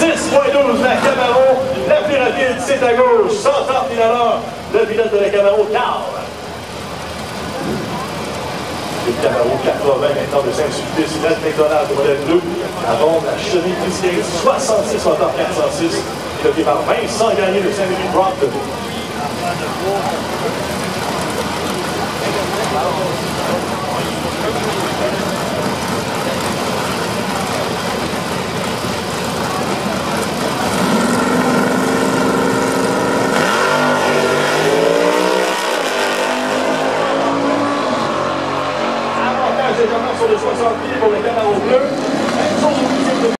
10.12, la Camaro, la plus rapide, c'est à gauche, 130 000 à l'heure, le pilote de la Camaro, Carl. Une Camaro 80 maintenant de Saint-Sulpice, une McDonald's de modèle bleu, avant la Chevy Cruzeiro 66 moteurs 406, piloté par Vincent Gagné de Saint-Louis Brompton.